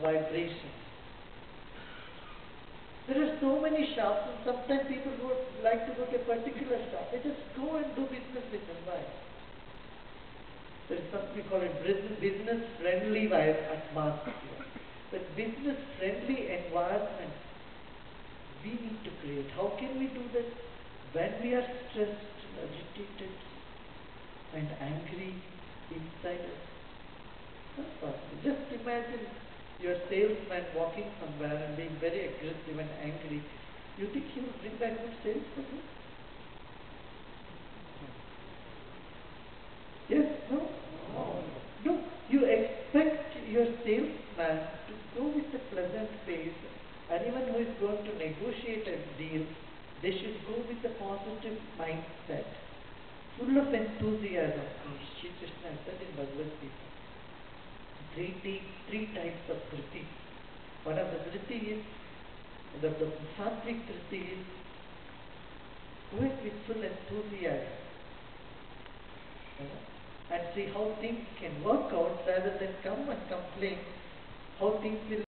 vibrations. There are so many shops, and sometimes people would like to go to a particular shop. They just go and do business with them. Why? There is something we call it business-friendly atmosphere. But business-friendly environment we need to create. How can we do that? When we are stressed, agitated, and angry inside us. Not possible. Just imagine your salesman walking somewhere and being very aggressive and angry. You think he will bring back good sales for you? Yes? No? No. You expect your salesman to go with a pleasant face. Anyone who is going to negotiate a deal, they should go with a positive mindset, full of enthusiasm. Shri Krishna said in Bhagavad Gita, three types of dhriti. One of the dhriti is, the sattvic dhriti is, do it with full enthusiasm. And see how things can work out rather than come and complain how things will